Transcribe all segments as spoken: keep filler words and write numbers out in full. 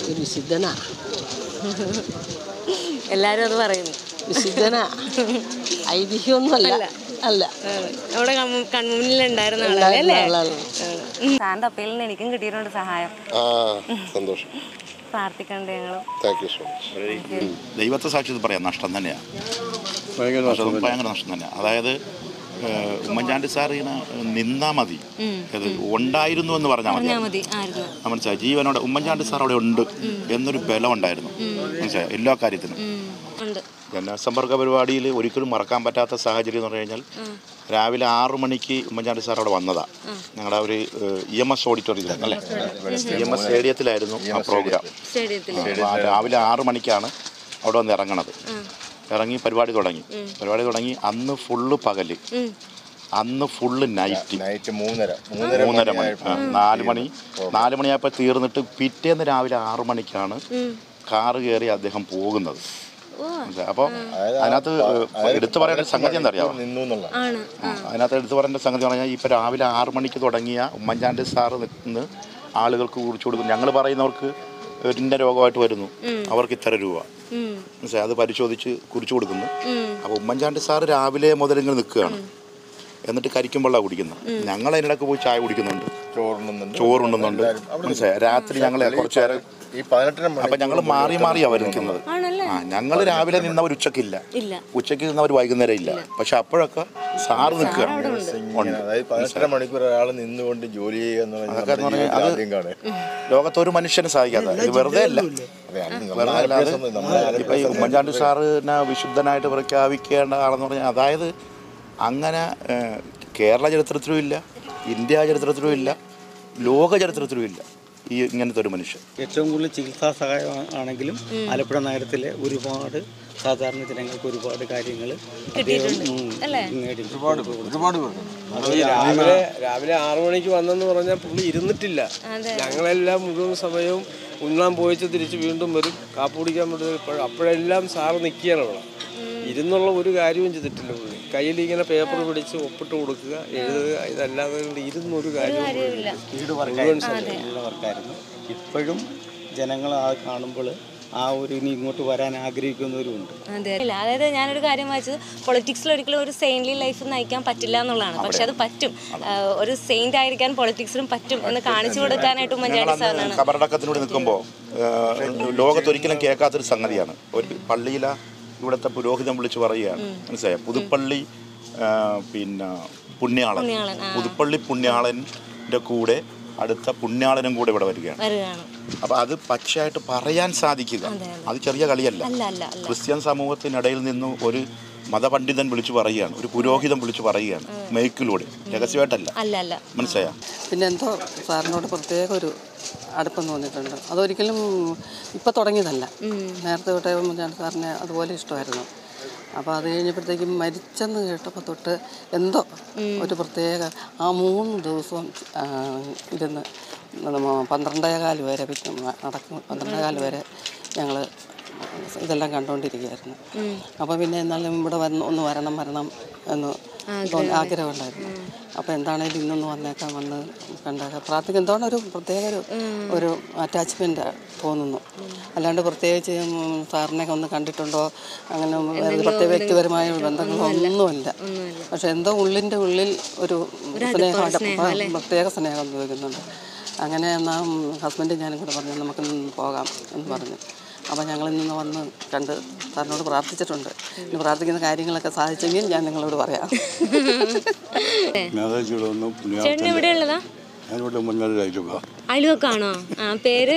വിശുദ്ധനാ. എല്ലാരും അത് പറയുന്നു. വിശുദ്ധനാ, ഐതിഹ്യമൊന്നും അല്ല. അല്ല, നമ്മുടെ കൺമുന്നിലുണ്ടായിരുന്ന ആളല്ലേ. സാറിന്റെ അപ്പയിൽ നിന്ന് എനിക്കും കിട്ടിയിട്ടുണ്ട് സഹായം. സന്തോഷം. പ്രാർത്ഥിക്കണ്ടേ ഞങ്ങളും. ദൈവത്തെ സാക്ഷി പറയാം, നഷ്ടം തന്നെയാണ്, ഭയങ്കര നഷ്ടം തന്നെയാണ്. അതായത് ഉമ്മൻചാണ്ടി സാർ ഇങ്ങനെ നിന്നാ മതി, അത് ഉണ്ടായിരുന്നു എന്ന് പറഞ്ഞാൽ മതി. മനസ്സിലായി, ജീവനോടെ ഉമ്മൻചാണ്ടി സാർ അവിടെ ഉണ്ട് എന്നൊരു ബലം ഉണ്ടായിരുന്നു. മനസ്സിലായി, എല്ലാ കാര്യത്തിനും. ജനസമ്പർക്ക പരിപാടിയിൽ ഒരിക്കലും മറക്കാൻ പറ്റാത്ത സാഹചര്യം എന്ന് പറഞ്ഞു കഴിഞ്ഞാൽ രാവിലെ ആറു മണിക്ക് ഉമ്മൻചാണ്ടി സാർ അവിടെ വന്നതാ. ഞങ്ങളുടെ ഒരു ഇ എം എസ് ഓഡിറ്റോറിയത്തിലാണ് അല്ലേ, ഇ എം എസ് സ്റ്റേഡിയത്തിലായിരുന്നു ആ പ്രോഗ്രാം. രാവിലെ ആറു മണിക്കാണ് അവിടെ വന്ന് ഇറങ്ങണത്. ഇറങ്ങി പരിപാടി തുടങ്ങി പരിപാടി തുടങ്ങി അന്ന് ഫുള്ള് പകല്, അന്ന് ഫുള്ള് നൈറ്റ് നൈറ്റ് മൂന്നര മൂന്നര മണി നാല് മണി നാല് മണിയായപ്പോൾ തീർന്നിട്ട് പിറ്റേന്ന് രാവിലെ ആറു മണിക്കാണ് കാറ് കയറി അദ്ദേഹം പോകുന്നത്. അപ്പോൾ അതിനകത്ത് എടുത്തു പറയേണ്ട സംഗതി എന്താ അറിയാമോ? അതിനകത്ത് എടുത്തു പറയേണ്ട സംഗതി പറഞ്ഞാൽ ഇപ്പം രാവിലെ ആറു മണിക്ക് തുടങ്ങിയ ഉമ്മൻചാണ്ടി സാറ് നിന്ന് ആളുകൾക്ക് കുറിച്ച് കൊടുക്കും. ഞങ്ങൾ പറയുന്നവർക്ക് ഇന്ന രോഗമായിട്ട് വരുന്നു, അവർക്ക് ഇത്ര രൂപ, മനസ്സിലായി, അത് പരിശോധിച്ച് കുറിച്ച് കൊടുക്കുന്നു. അപ്പോൾ ഉമ്മൻചാണ്ടി സാറ് രാവിലെ മുതൽ ഇങ്ങനെ നിൽക്കുകയാണ്, എന്നിട്ട് കരിക്കും വെള്ളം കുടിക്കുന്നത്. ഞങ്ങൾ അതിനിടയ്ക്ക് പോയി ചായ കുടിക്കുന്നുണ്ട്, ചോറുണ്ണുന്നുണ്ട് ചോറുണ്ണുന്നുണ്ട് മനസ്സിലായി. രാത്രി ഞങ്ങൾ കുറച്ചു നേരം അപ്പം ഞങ്ങൾ മാറി മാറി അവർ നിൽക്കുന്നത്. ആ ഞങ്ങൾ രാവിലെ നിന്നവർ ഉച്ചക്കില്ല, ഉച്ചയ്ക്ക് നിന്നവർ വൈകുന്നേരം ഇല്ല. പക്ഷെ അപ്പോഴൊക്കെ സാറ് നിൽക്കുകയാണ്. മണിക്കൂർ ഒരാൾ നിന്നുകൊണ്ട് ജോലി ചെയ്യുക, അത് ലോകത്തൊരു മനുഷ്യന് സാധിക്കാത്ത, ഇത് വെറുതെ അല്ല, വെറുതെ അല്ലാതെ. ഇപ്പം ഈ ഉമ്മൻചാണ്ടി സാറിനെ വിശുദ്ധനായിട്ട് പ്രഖ്യാപിക്കേണ്ട ആളെന്ന് പറഞ്ഞാൽ, അതായത് അങ്ങനെ കേരള ചരിത്രത്തിലും ഇല്ല, ഇന്ത്യ ചരിത്രത്തിലും ഇല്ല, ലോക ചരിത്രത്തിലും ഇല്ല ഈ ഇങ്ങനത്തെ ഒരു മനുഷ്യൻ. ഏറ്റവും കൂടുതൽ ചികിത്സാ സഹായം ആണെങ്കിലും ആലപ്പുഴ നഗരത്തിലെ ഒരുപാട് സാധാരണ ജനങ്ങൾക്ക് ഒരുപാട് കാര്യങ്ങൾ രാവിലെ രാവിലെ ആറു മണിക്ക് വന്നെന്ന് പറഞ്ഞാൽ പുള്ളി ഇരുന്നിട്ടില്ല. ഞങ്ങളെല്ലാം മുഴുവൻ സമയവും ഉണ്ണാൻ പോയിച്ച് തിരിച്ച് വീണ്ടും വരും, കാപ്പ് കുടിക്കാൻ പറ്റും. അപ്പോഴെല്ലാം സാറ് നിൽക്കുകയാണ് അവിടെ. ഇരുന്നുള്ള ഒരു കാര്യവും ചെയ്തിട്ടില്ല പുള്ളി. കയ്യിൽ ഇങ്ങനെ പേപ്പർ പിടിച്ച് ഒപ്പിട്ട് കൊടുക്കുക, എഴുതുക, ഇതല്ലാതെ ഇരുന്നൊരു കാര്യവും. ഇപ്പോഴും ജനങ്ങൾ ആ കാണുമ്പോൾ ആ ഒരു ഇനി ഇങ്ങോട്ട് വരാൻ ആഗ്രഹിക്കുന്നവരുമുണ്ട്. അതെ, അതായത് ഞാനൊരു കാര്യം വായിച്ചത്, പൊളിറ്റിക്സിൽ ഒരിക്കലും ഒരു സെയിൻലി ലൈഫ് നയിക്കാൻ പറ്റില്ല എന്നുള്ളതാണ്. പക്ഷെ അത് പറ്റും, ഒരു സെയിന്റ് ആയിരിക്കാൻ പൊളിറ്റിക്സിലും പറ്റും എന്ന് കാണിച്ചു കൊടുക്കാനായിട്ട് ഉമ്മൻചാണ്ടി സാറിനാണ്. കബറടക്കത്തിനോട് നിൽക്കുമ്പോൾ ലോകത്തൊരിക്കലും കേൾക്കാത്തൊരു സംഗതിയാണ്. ഒരു പള്ളിയിലെ ഇവിടുത്തെ പുരോഹിതം വിളിച്ച് പറയുകയാണ്, മനസ്സിലായ, പുതുപ്പള്ളി പിന്നെ പുണ്യാളൻ, പുതുപ്പള്ളി പുണ്യാളൻ്റെ കൂടെ അടുത്ത പുണ്യാളനും കൂടെ ഇവിടെ വരികയാണ്. അപ്പം അത് പച്ചയായിട്ട് പറയാൻ സാധിക്കുക, അത് ചെറിയ കളിയല്ല. ക്രിസ്ത്യൻ സമൂഹത്തിനിടയിൽ നിന്ന് ഒരു മതപണ്ഡിതൻ വിളിച്ചു പറയുകയാണ്, ഒരു പുരോഹിതം വിളിച്ചു പറയുകയാണ് മൈക്കിലൂടെ, രഹസ്യമായിട്ടല്ല. മനസ്സിലായ? പിന്നെ എന്തോ സാറിനോട് പ്രത്യേക ഒരു അടുപ്പം തോന്നിയിട്ടുണ്ട്. അതൊരിക്കലും ഇപ്പം തുടങ്ങിയതല്ല, നേരത്തെ തൊട്ടേ ഉമ്മൻചാണ്ടി സാറിനെ അതുപോലെ ഇഷ്ടമായിരുന്നു. അപ്പോൾ അത് കഴിഞ്ഞപ്പോഴത്തേക്കും മരിച്ചെന്ന് കേട്ടപ്പോൾ തൊട്ട് എന്തോ ഒരു പ്രത്യേക ആ മൂന്ന് ദിവസവും ഇരുന്ന് പന്ത്രണ്ടേകാല് വരെ നടക്കും, പന്ത്രണ്ടേകാല് വരെ ഞങ്ങൾ ഇതെല്ലാം കണ്ടുകൊണ്ടിരിക്കുകയായിരുന്നു. അപ്പോൾ പിന്നെ എന്നാലും ഇവിടെ വന്ന് ഒന്ന് വരണം വരണം എന്ന് ആഗ്രഹമുണ്ടായിരുന്നു. അപ്പോൾ എന്താണേലും ഇന്നൊന്ന് വന്നേക്കാൻ വന്ന് കണ്ടേക്കാം പ്രാർത്ഥിക്കും. എന്താണ് ഒരു പ്രത്യേക ഒരു ഒരു അറ്റാച്ച്മെൻ്റ് തോന്നുന്നു. അല്ലാണ്ട് പ്രത്യേകിച്ച് സാറിനെ ഒന്ന് കണ്ടിട്ടുണ്ടോ അങ്ങനെ പ്രത്യേക വ്യക്തിപരമായ ബന്ധങ്ങളോ ഒന്നുമില്ല. പക്ഷെ എന്തോ ഉള്ളിൻ്റെ ഉള്ളിൽ ഒരു സ്നേഹം, പ്രത്യേക സ്നേഹം ഉപയോഗിക്കുന്നുണ്ട്. അങ്ങനെ എന്നാൽ ഹസ്ബൻഡ് ഞാനും കൂടെ പറഞ്ഞു നമുക്ക് പോകാം എന്ന് പറഞ്ഞു. അപ്പോൾ ഞങ്ങൾ ഇന്ന് വന്ന് കണ്ട് സാറിനോട് പ്രാർത്ഥിച്ചിട്ടുണ്ട്. ഇനി പ്രാർത്ഥിക്കുന്ന കാര്യങ്ങളൊക്കെ സാധിച്ചെങ്കിൽ ഞാൻ നിങ്ങളോട് പറയാം. അയൽവക്കാണോ? പേര്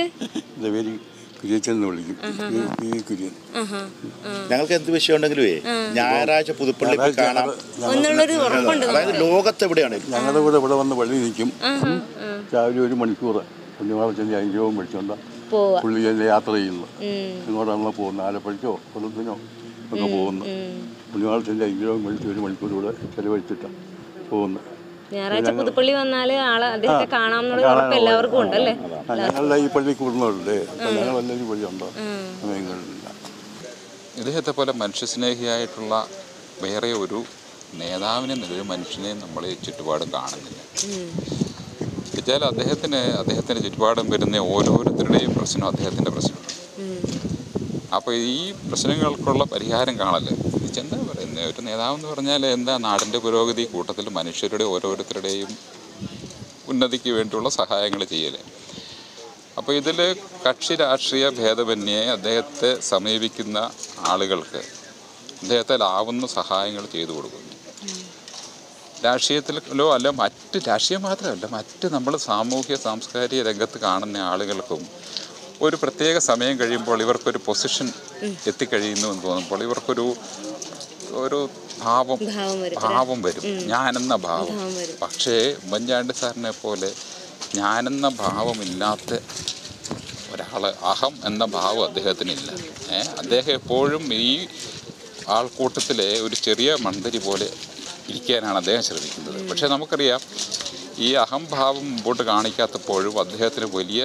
ഞങ്ങൾക്ക് എന്ത് വിഷയം ഉണ്ടെങ്കിലേ ഞായറാഴ്ച പുതുപ്പള്ളി കാണാം. അതായത് ലോകത്തെവിടെയാണ് ഞങ്ങളുടെ കൂടെ ഇവിടെ വന്ന് വഴി നിൽക്കും. രാവിലെ ഒരു മണിക്കൂർ കുഞ്ഞുമാളച്ചൻ്റെ അനുഭവം വിളിച്ചോണ്ട പുള്ളിയെ യാത്ര ചെയ്യുന്നു. ഇങ്ങോട്ടാണല്ലോ പോകുന്നത്, ആലപ്പുഴയ്ക്കോ കൊല്ലത്തിനോ ഒക്കെ പോകുന്നു. കുഞ്ഞുമാളച്ചൻ്റെ അനുഭവം വിളിച്ച് ഒരു മണിക്കൂർ കൂടെ ചെലവഴിച്ചിട്ടാണ് പോകുന്നത്. ഞായറാഴ്ച പുതുപ്പള്ളി വന്നാല് ആളെ അദ്ദേഹത്തെ കാണാമെന്നുള്ള ഉറപ്പ് എല്ലാവർക്കും ഉണ്ടല്ലേ? ഞങ്ങളുടെ ഈ പള്ളി കൂടുന്നവരുണ്ട്, ഞങ്ങൾ എല്ലാവരും വഴി ഉണ്ടോ സമയങ്ങളില്ല. ഇദ്ദേഹത്തെ പോലെ മനുഷ്യസ്നേഹിയായിട്ടുള്ള വേറെ ഒരു നേതാവിനെ നിലവിൽ മനുഷ്യനെ നമ്മൾ ചുറ്റുപാട് കാണുന്നില്ല. വെച്ചാൽ അദ്ദേഹത്തിന് അദ്ദേഹത്തിന് ചുറ്റുപാടും വരുന്ന ഓരോരുത്തരുടെയും പ്രശ്നം അദ്ദേഹത്തിൻ്റെ പ്രശ്നമാണ്. അപ്പോൾ ഈ പ്രശ്നങ്ങൾക്കുള്ള പരിഹാരം കാണല് എന്താ പറയുന്നത്, ഒരു നേതാവെന്ന് പറഞ്ഞാൽ എന്താ, നാടിൻ്റെ പുരോഗതി കൂട്ടത്തിൽ മനുഷ്യരുടെ ഓരോരുത്തരുടെയും ഉന്നതിക്ക് വേണ്ടിയുള്ള സഹായങ്ങൾ ചെയ്യൽ. അപ്പോൾ ഇതിൽ കക്ഷി രാഷ്ട്രീയ ഭേദമന്യേ അദ്ദേഹത്തെ സമീപിക്കുന്ന ആളുകൾക്ക് അദ്ദേഹത്തിലാവുന്ന സഹായങ്ങൾ ചെയ്തു കൊടുക്കുന്നു. രാഷ്ട്രീയത്തിലോ അല്ല മറ്റ് രാഷ്ട്രീയം മാത്രമല്ല മറ്റ് നമ്മൾ സാമൂഹ്യ സാംസ്കാരിക രംഗത്ത് കാണുന്ന ആളുകൾക്കും ഒരു പ്രത്യേക സമയം കഴിയുമ്പോൾ ഇവർക്കൊരു പൊസിഷൻ എത്തിക്കഴിയുന്നു എന്ന് തോന്നുമ്പോൾ ഇവർക്കൊരു ഒരു ഭാവം ഭാവം വരും, ഞാനെന്ന ഭാവം. പക്ഷേ ഉമ്മൻചാണ്ടി സാറിനെ പോലെ ഞാനെന്ന ഭാവമില്ലാത്ത ഒരാൾ, അഹം എന്ന ഭാവം അദ്ദേഹത്തിനില്ല. ഏഹ് അദ്ദേഹം എപ്പോഴും ഈ ആൾക്കൂട്ടത്തിലെ ഒരു ചെറിയ മണ്ടരി പോലെ ഇരിക്കാനാണ് അദ്ദേഹം ശ്രമിക്കുന്നത്. പക്ഷേ നമുക്കറിയാം ഈ അഹംഭാവം മുമ്പോട്ട് കാണിക്കാത്തപ്പോഴും അദ്ദേഹത്തിന് വലിയ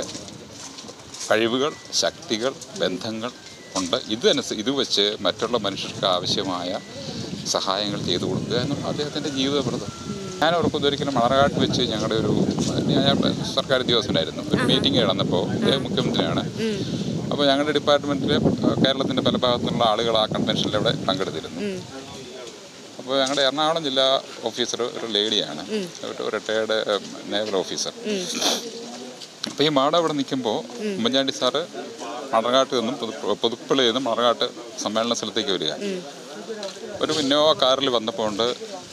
കഴിവുകൾ, ശക്തികൾ, ബന്ധങ്ങൾ ഉണ്ട്. ഇതനുസരിച്ച് ഇത് വെച്ച് മറ്റുള്ള മനുഷ്യർക്ക് ആവശ്യമായ സഹായങ്ങൾ ചെയ്തു കൊടുക്കുക എന്നുള്ള അദ്ദേഹത്തിൻ്റെ ജീവിതവ്രതം. ഞാൻ ഓർക്കുന്നത് ഒരിക്കലും മണർകാട്ട് വെച്ച് ഞങ്ങളുടെ ഒരു ഞാൻ സർക്കാർ ഉദ്യോഗസ്ഥനായിരുന്നു, ഒരു മീറ്റിംഗ് നടന്നപ്പോൾ അദ്ദേഹം മുഖ്യമന്ത്രിയാണ്. അപ്പോൾ ഞങ്ങളുടെ ഡിപ്പാർട്ട്മെൻറ്റിൽ കേരളത്തിൻ്റെ പല ഭാഗത്തുനിന്നുള്ള ആളുകൾ ആ കൺവെൻഷനിൽ അവിടെ പങ്കെടുത്തിരുന്നു. അപ്പോൾ ഞങ്ങളുടെ എറണാകുളം ജില്ലാ ഓഫീസർ ഒരു ലേഡിയാണ്, ഒരു റിട്ടയേർഡ് നേവൽ ഓഫീസർ. അപ്പോൾ ഈ മാഡം അവിടെ നിൽക്കുമ്പോൾ ഉമ്മൻചാണ്ടി സാറ് മണർകാട്ട് നിന്നും പുതുപ്പള്ളിയിൽ നിന്നും മണർകാട്ട് സമ്മേളന സ്ഥലത്തേക്ക് വരിക. ഒരു ഇന്നോവ കാറിൽ വന്നപ്പോൾ ഉണ്ട്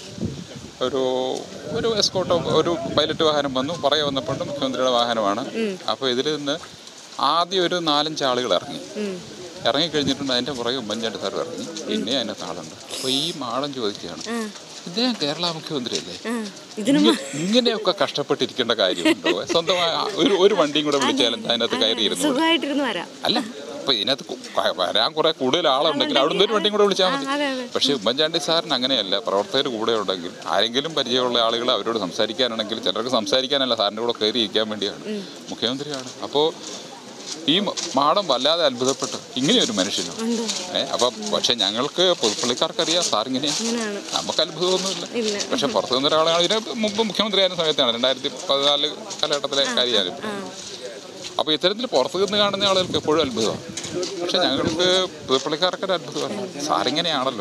ഒരു ഒരു എസ്കോട്ടോ ഒരു പൈലറ്റ് വാഹനം വന്നു, പുറകെ വന്നപ്പോൾ മുഖ്യമന്ത്രിയുടെ വാഹനമാണ്. അപ്പോൾ ഇതിൽ നിന്ന് ആദ്യം ഒരു നാലഞ്ച് ആളുകൾ ഇറങ്ങി ഇറങ്ങിക്കഴിഞ്ഞിട്ടുണ്ട് അതിൻ്റെ പുറകെ ഉമ്മൻചാണ്ടി സാർ ഇറങ്ങി, പിന്നെ അതിനകത്ത് ആളുണ്ട്. അപ്പോൾ ഈ മാഡം ചോദിക്കുകയാണ്, ഇദ്ദേഹം കേരള മുഖ്യമന്ത്രിയല്ലേ, ഇങ്ങനെയൊക്കെ കഷ്ടപ്പെട്ടിരിക്കേണ്ട കാര്യമുണ്ടോ, സ്വന്തമായ ഒരു ഒരു വണ്ടിയും കൂടെ വിളിച്ചാലും അതിനകത്ത് കയറിയിരുന്നു അല്ല. അപ്പോൾ ഇതിനകത്ത് വരാൻ കുറെ കൂടുതൽ ആളുണ്ടെങ്കിൽ അവിടുന്ന് ഒരു വണ്ടിയും കൂടെ വിളിച്ചാൽ മതി. പക്ഷേ ഉമ്മൻചാണ്ടി സാറിന് അങ്ങനെയല്ല, പ്രവർത്തകർ കൂടെ ഉണ്ടെങ്കിൽ ആരെങ്കിലും പരിചയമുള്ള ആളുകൾ അവരോട് സംസാരിക്കാനാണെങ്കിൽ, ചിലർക്ക് സംസാരിക്കാനല്ല സാറിൻ്റെ കൂടെ കയറി ഇരിക്കാൻ വേണ്ടിയാണ്, മുഖ്യമന്ത്രിയാണ്. അപ്പോൾ ഈ മാഡം വല്ലാതെ അത്ഭുതപ്പെട്ടു, ഇങ്ങനെയൊരു മനുഷ്യനോ. ഏഹ് അപ്പം പക്ഷെ ഞങ്ങൾക്ക് പുതുപ്പള്ളിക്കാർക്കറിയാം സാറിങ്ങനെ, നമുക്ക് അത്ഭുതമൊന്നുമില്ല. പക്ഷെ പുറത്തു നിന്ന് ഒരാളാണ്, ഇതിന് മുമ്പ് മുഖ്യമന്ത്രി ആയിരുന്ന സമയത്താണ്, രണ്ടായിരത്തി പതിനാല് കാലഘട്ടത്തിലെ കാര്യമാണ്. അപ്പോൾ ഇത്തരത്തിൽ പുറത്തു നിന്ന് കാണുന്ന ആളുകൾക്ക് എപ്പോഴും അത്ഭുതമാണ്. പക്ഷെ ഞങ്ങൾക്ക് പുതുപ്പള്ളിക്കാർക്കൊരു അത്ഭുതമാണ്, സാറിങ്ങനെയാണല്ലോ,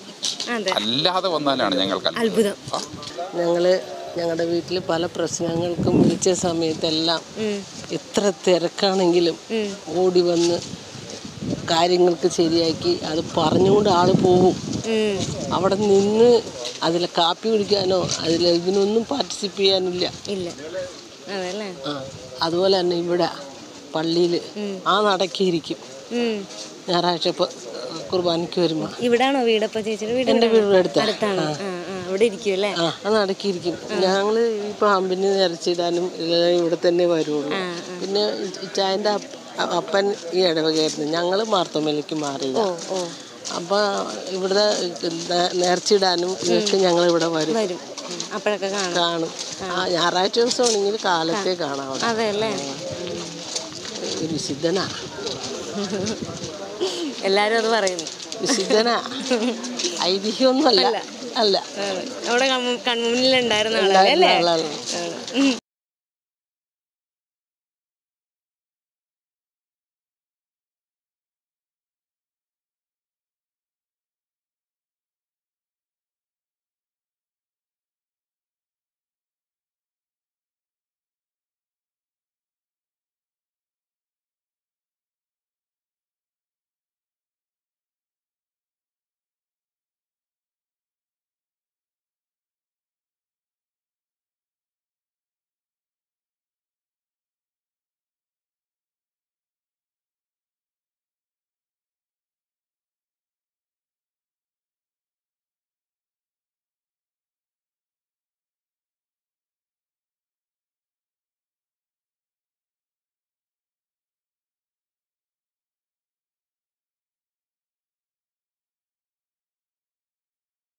അല്ലാതെ വന്നാലാണ് ഞങ്ങൾക്ക് അത്ഭുതം. ഞങ്ങൾ ഞങ്ങളുടെ വീട്ടിൽ പല പ്രശ്നങ്ങൾക്കും വിളിച്ച സമയത്തെല്ലാം എത്ര തിരക്കാണെങ്കിലും ഓടി വന്ന് കാര്യങ്ങൾക്ക് ശരിയാക്കി അത് പറഞ്ഞുകൊണ്ട് ആൾ പോകും. അവിടെ നിന്ന് അതിൽ കാപ്പി കുടിക്കാനോ അതിൽ ഇതിനൊന്നും പാർട്ടിസിപ്പേറ്റ് ചെയ്യാനില്ല. ഇല്ല. ആ അതുപോലെ തന്നെ ഇവിടെ പള്ളിയിൽ ആ നടക്കിയിരിക്കും ഞായറാഴ്ച കുർബാനയ്ക്ക് വരുമ്പോൾ. ഇവിടാണോ വീടപ്പ ചേച്ചിയുടെ വീട്? എൻ്റെ വീടിൻ്റെ അടുത്താണ്. ഇവിടെ ഇരിക്കും അല്ലേ? ആ അത് നടക്കിയിരിക്കും. ഞങ്ങൾ ഈ പാമ്പിന് ഇറച്ചിടാനും ഇവിടെ തന്നെ വരുള്ളൂ. പിന്നെ ചായൻ്റെ അപ്പൻ ഈ ഇടവകയായിരുന്നു, ഞങ്ങൾ മാർത്തോമയിലേക്ക് മാറിയതാണ്. അപ്പം ഇവിടെ നേർച്ചിടാനും ഇതൊക്കെ ഞങ്ങൾ ഇവിടെ വരും, അപ്പോഴൊക്കെ കാണും. ആ ഞായറാഴ്ച ദിവസമാണെങ്കിൽ കാലത്തെ കാണാം. അതെല്ലേ, ഒരു വിശുദ്ധനാ, എല്ലാരും അത് പറയുന്നു. വിശുദ്ധനാ, ഐതിഹ്യമൊന്നും അല്ല അല്ല അവിടെ കൺമുന്നിലുണ്ടായിരുന്ന ആളല്ലേ?